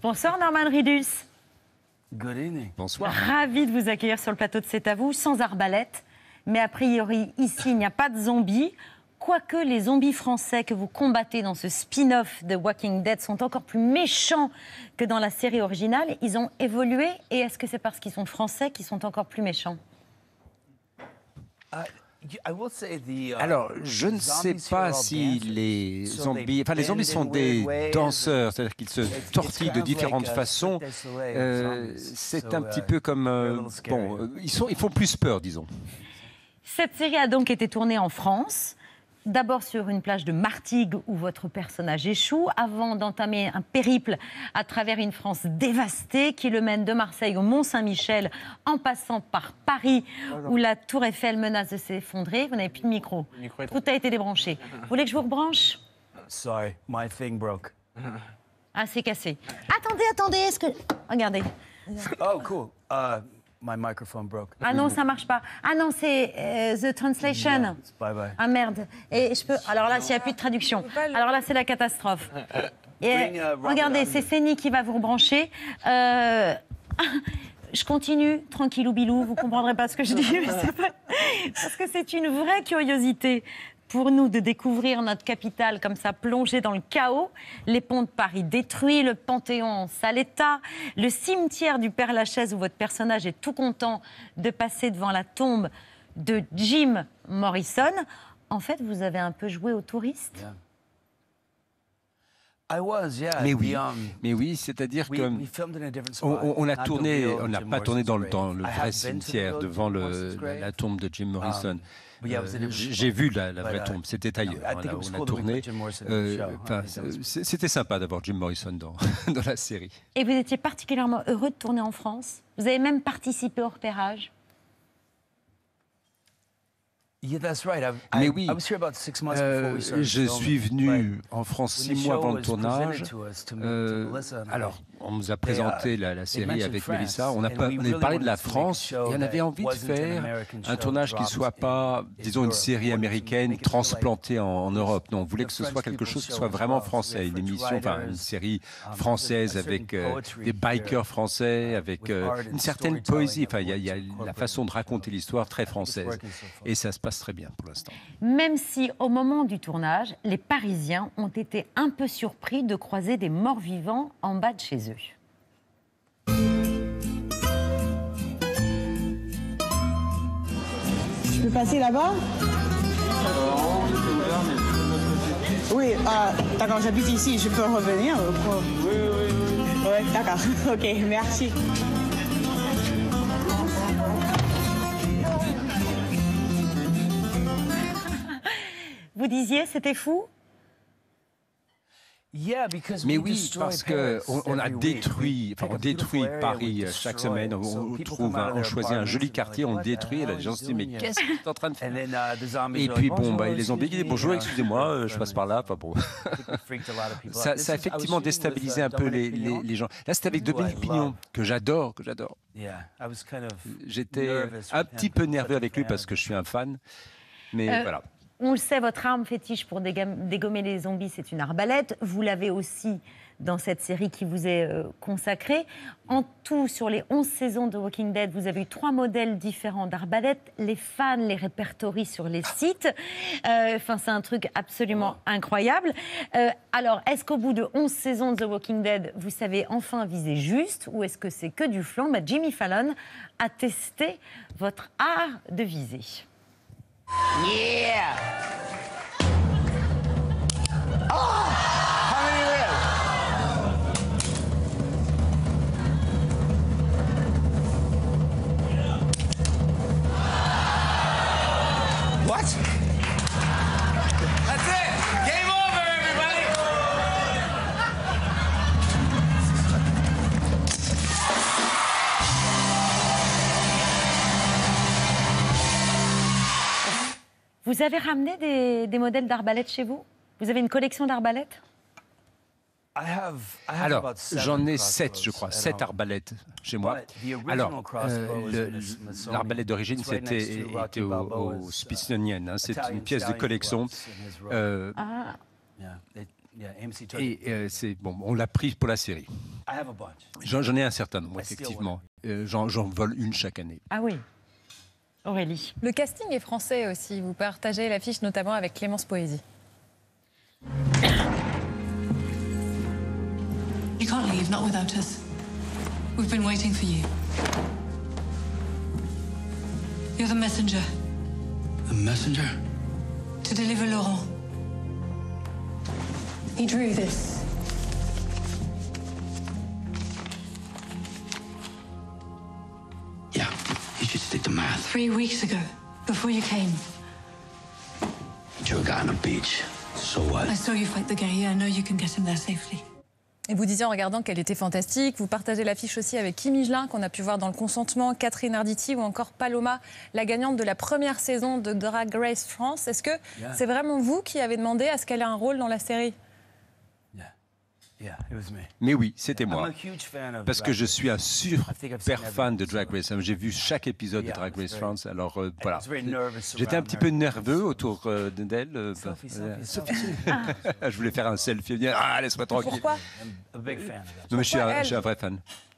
Bonsoir Norman Reedus. Good evening. Bonsoir. Ravi de vous accueillir sur le plateau de C'est à vous, sans arbalète. Mais a priori, ici, il n'y a pas de zombies. Quoique les zombies français que vous combattez dans ce spin-off de Walking Dead sont encore plus méchants que dans la série originale. Ils ont évolué. Et est-ce que c'est parce qu'ils sont français qu'ils sont encore plus méchants? Alors, je ne sais pas si les zombies... Enfin, les zombies sont des danseurs, c'est-à-dire qu'ils se tortillent de différentes façons. C'est un petit peu comme... ils font plus peur, disons. Cette série a donc été tournée en France. D'abord sur une plage de Martigues où votre personnage échoue, avant d'entamer un périple à travers une France dévastée qui le mène de Marseille au Mont-Saint-Michel en passant par Paris où la tour Eiffel menace de s'effondrer. Vous n'avez plus de micro. Tout a été débranché. Vous voulez que je vous rebranche? Sorry, my thing broke. Ah, c'est cassé. Attendez, est-ce que... Regardez. Oh, cool. My microphone broke. Ah non, ça marche pas. Ah non, c'est The Translation. Yeah, bye bye. Ah merde. Et je peux... Alors là, s'il n'y a plus de traduction. Alors là, c'est la catastrophe. Et regardez, c'est Céni qui va vous rebrancher. Je continue, tranquillou bilou, vous comprendrez pas ce que je dis, mais c'est pas... parce que c'est une vraie curiosité pour nous de découvrir notre capitale comme ça, plongée dans le chaos, les ponts de Paris détruits, le Panthéon en sale état, le cimetière du Père-Lachaise où votre personnage est tout content de passer devant la tombe de Jim Morrison. En fait, vous avez un peu joué aux touristes. Yeah. I was, yeah. Mais oui, c'est-à-dire que on a tourné, on n'a pas tourné dans le vrai cimetière devant la tombe de Jim Morrison. J'ai vu la vraie tombe, c'était ailleurs. Là où on a tourné. C'était sympa d'avoir Jim Morrison dans la série. Et vous étiez particulièrement heureux de tourner en France. Vous avez même participé au repérage. Mais oui, je suis venu en France 6 mois avant le tournage. Alors, on nous a présenté la série avec Melissa. On a parlé de la France et on avait envie de faire un tournage qui ne soit pas, disons, une série américaine transplantée en Europe. Non, on voulait que ce soit quelque chose qui soit vraiment français, une émission, enfin une série française avec des bikers français, avec une certaine poésie. Enfin, il y a la façon de raconter l'histoire très française. Et ça se passe très bien pour l'instant. Même si, au moment du tournage, les Parisiens ont été un peu surpris de croiser des morts-vivants en bas de chez eux. Je peux passer là-bas? Oui, d'accord, j'habite ici, je peux revenir? Oui. Oui, d'accord, ok, merci. Vous disiez, c'était fou? Mais oui, parce qu'on a détruit, on détruit Paris chaque semaine. On choisit un joli quartier, on le détruit. Et là, les gens se disent, mais qu'est-ce que tu es en train de faire? Et puis, les zombies qui disent, bonjour, excusez-moi, je passe par là. Enfin, bon. Ça a effectivement déstabilisé un peu les gens. Là, c'était avec Dominique Pignon, que j'adore. J'étais un petit peu nerveux avec lui parce que je suis un fan. Mais voilà. On le sait, votre arme fétiche pour dégommer les zombies, c'est une arbalète. Vous l'avez aussi dans cette série qui vous est consacrée. En tout, sur les 11 saisons de Walking Dead, vous avez eu 3 modèles différents d'arbalètes. Les fans les répertorient sur les sites. C'est un truc absolument incroyable. Alors, est-ce qu'au bout de 11 saisons de The Walking Dead, vous savez enfin viser juste, ou est-ce que c'est que du flanc? Jimmy Fallon a testé votre art de viser. Yeah! Oh! How many live? What? That's it! Game over, everybody! Vous avez ramené des modèles d'arbalètes chez vous? Vous avez une collection d'arbalètes? Alors, j'en ai 7, je crois, 7 arbalètes chez moi. Alors, l'arbalète d'origine, c'était au Smithsonian. C'est une pièce de collection. Et c'est bon, on l'a pris pour la série. J'en ai un certain nombre, effectivement. J'en vole une chaque année. Ah oui. Aurélie. Le casting est français aussi. Vous partagez l'affiche notamment avec Clémence Poésy. You can't leave, not without us. We've been waiting for you. You're the messenger. The messenger? To deliver Laurent. He drew this. Yeah, he should stick to math. 3 weeks ago, before you came. He drew a guy on a beach. So what? I saw you fight the guy. Yeah, I know you can get him there safely. Et vous disiez en regardant qu'elle était fantastique. Vous partagez l'affiche aussi avec Kim Higelin, qu'on a pu voir dans Le Consentement, Catherine Arditi ou encore Paloma, la gagnante de la première saison de Drag Race France. Est-ce que c'est vraiment vous qui avez demandé à ce qu'elle ait un rôle dans la série? Mais oui, c'était moi. Parce que je suis un super fan de Drag Race. J'ai vu chaque épisode de Drag Race France. Alors voilà. J'étais un petit peu nerveux autour d'elle. Je voulais faire un selfie. Ah, laisse-moi tranquille. Pourquoi? Non, mais je suis un vrai fan.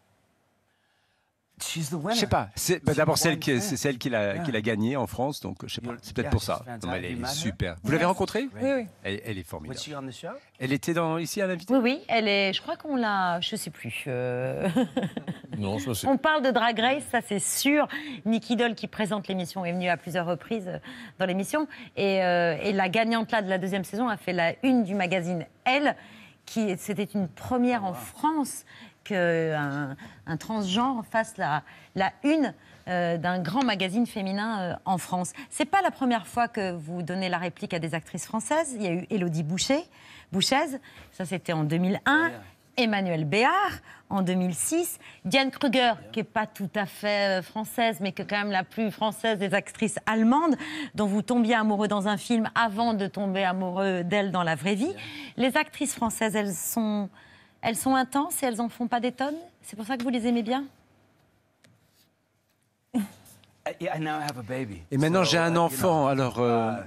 Je sais pas. D'abord, c'est celle qui l'a gagnée en France, donc je sais pas. C'est peut-être pour ça. Non, mais elle est super. Vous l'avez rencontrée? Oui. Elle est formidable. Elle était ici à l'invité? Oui. Elle est. Je crois qu'on l'a. Je sais plus. Non, je sais. On parle de Drag Race, ça c'est sûr. Nicky Doll, qui présente l'émission, est venue à plusieurs reprises dans l'émission, et la gagnante là de la deuxième saison a fait la une du magazine Elle, c'était une première en France qu'un transgenre fasse la une d'un grand magazine féminin en France. C'est pas la première fois que vous donnez la réplique à des actrices françaises. Il y a eu Élodie Bouchez, ça c'était en 2001, Emmanuelle Béard en 2006, Diane Kruger, qui n'est pas tout à fait française, mais qui est quand même la plus française des actrices allemandes, dont vous tombiez amoureux dans un film avant de tomber amoureux d'elle dans la vraie vie. Les actrices françaises, elles sont intenses et elles en font pas des tonnes. C'est pour ça que vous les aimez bien? Et maintenant j'ai un enfant, alors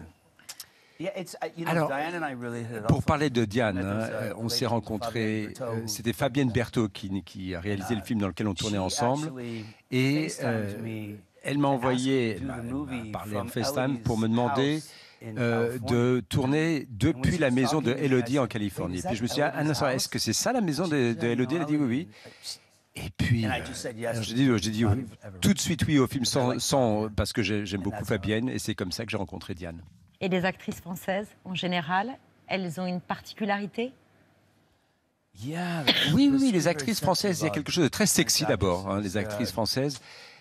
pour parler de Diane, on s'est rencontrés, c'était Fabienne Berthaud qui a réalisé le film dans lequel on tournait ensemble, et elle m'a envoyé, parlé en FaceTime pour me demander de tourner depuis la maison de Élodie en Californie. Puis je me suis dit, un instant, est-ce que c'est ça la maison de Élodie? Elle a dit oui. Et puis, j'ai dit tout de suite oui au film, parce que j'aime beaucoup Fabienne, et c'est comme ça que j'ai rencontré Diane. Et les actrices françaises, en général, elles ont une particularité? Oui, les actrices françaises, il y a quelque chose de très sexy d'abord, les actrices françaises.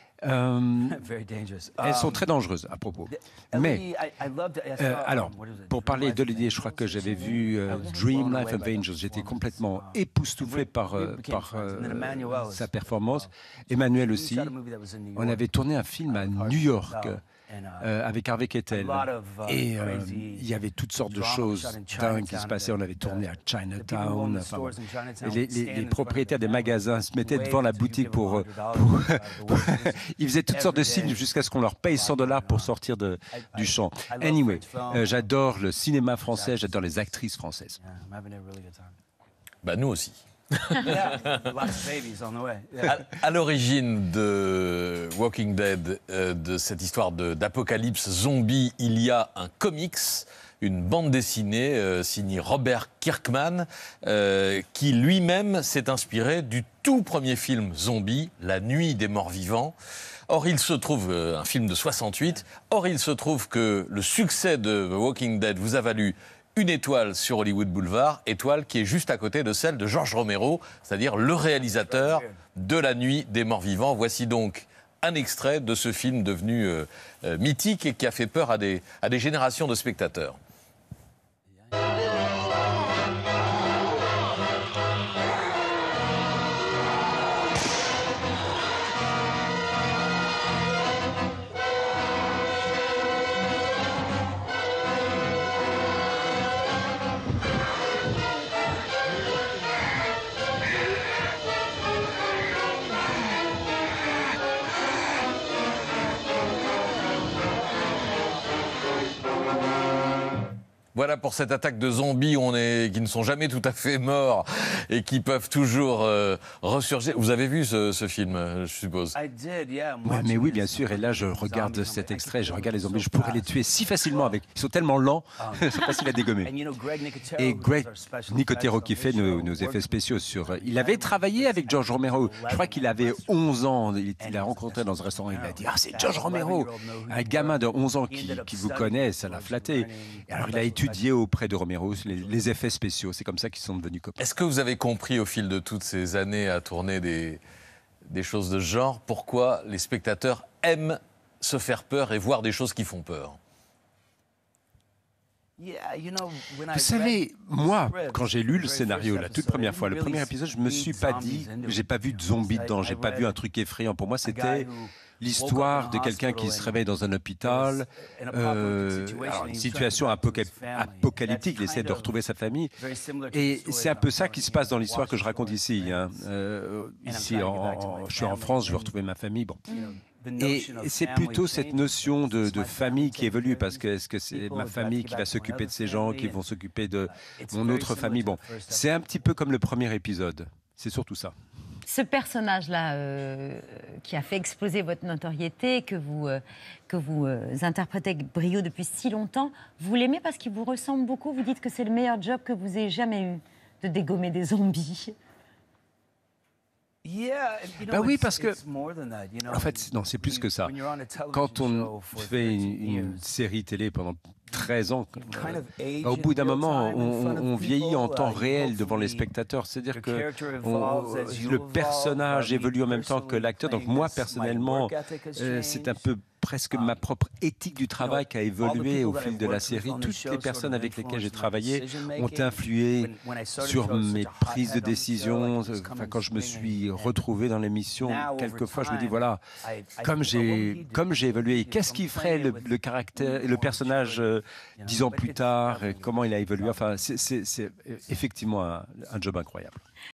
Elles sont très dangereuses à propos. Mais, alors, pour parler d'Élodie, je crois que j'avais vu Dream Life of Angels. J'étais complètement époustouflé par sa performance. Emmanuel aussi. On avait tourné un film à New York avec Harvey Keitel. Et il y avait toutes sortes de choses dingues qui se passaient. On avait tourné à Chinatown. Enfin, les propriétaires des magasins se mettaient devant la boutique pour ils faisaient toutes sortes de signes jusqu'à ce qu'on leur paye $100 pour sortir du champ. Anyway, j'adore le cinéma français, j'adore les actrices françaises. Bah, nous aussi. À l'origine de Walking Dead, de cette histoire d'apocalypse zombie, il y a un comics, une bande dessinée signée Robert Kirkman, qui lui-même s'est inspiré du tout premier film zombie, La Nuit des Morts Vivants. Or, il se trouve, un film de 68, il se trouve que le succès de The Walking Dead vous a valu une étoile sur Hollywood Boulevard, étoile qui est juste à côté de celle de George Romero, c'est-à-dire le réalisateur de La Nuit des Morts Vivants. Voici donc un extrait de ce film devenu mythique et qui a fait peur à des générations de spectateurs. Voilà pour cette attaque de zombies qui ne sont jamais tout à fait morts et qui peuvent toujours ressurgir. Vous avez vu ce film, je suppose? Ouais, mais oui, bien sûr. Et là, je regarde cet extrait, je regarde les zombies. Je pourrais les tuer si facilement avec. Ils sont tellement lents, c'est facile à dégommer. Et Greg Nicotero qui fait nos effets spéciaux il avait travaillé avec George Romero. Je crois qu'il avait 11 ans. Il l'a rencontré dans un restaurant. Il a dit c'est George Romero, un gamin de 11 ans qui vous connaît, ça l'a flatté. Et alors il a étudié auprès de Romero les effets spéciaux. C'est comme ça qu'ils sont devenus copains. Est-ce que vous avez compris au fil de toutes ces années à tourner des choses de ce genre pourquoi les spectateurs aiment se faire peur et voir des choses qui font peur? Vous savez, moi, quand j'ai lu le scénario la toute première fois, le premier épisode, je me suis pas dit, j'ai pas vu de zombies dedans, j'ai pas vu un truc effrayant. Pour moi, c'était l'histoire de quelqu'un qui se réveille dans un hôpital, alors une situation apocalyptique, il essaie de retrouver sa famille. Et c'est un peu ça qui se passe dans l'histoire que je raconte ici. Ici, je suis en France, je veux retrouver ma famille. Bon. Et c'est plutôt cette notion de famille qui évolue, parce que est-ce que c'est ma famille qui va s'occuper de ces gens, qui vont s'occuper de mon autre famille? Bon, c'est un petit peu comme le premier épisode, c'est surtout ça. Ce personnage-là qui a fait exploser votre notoriété, que vous interprétez avec brio depuis si longtemps, vous l'aimez parce qu'il vous ressemble beaucoup? Vous dites que c'est le meilleur job que vous ayez jamais eu, de dégommer des zombies. Ben oui, parce que, en fait, non, c'est plus que ça. Quand on fait une série télé pendant 13 ans, au bout d'un moment, on vieillit en temps réel devant les spectateurs. C'est-à-dire que le personnage évolue en même temps que l'acteur. Donc moi, personnellement, c'est un peu presque ma propre éthique du travail qui a évolué au fil de la série. Toutes les personnes avec lesquelles j'ai travaillé ont influé sur mes prises de décision. Enfin, quand je me suis retrouvé dans l'émission, quelquefois je me dis voilà, comme j'ai évolué, qu'est-ce qui ferait le personnage 10 ans plus tard, comment il a évolué. Enfin, c'est effectivement un job incroyable.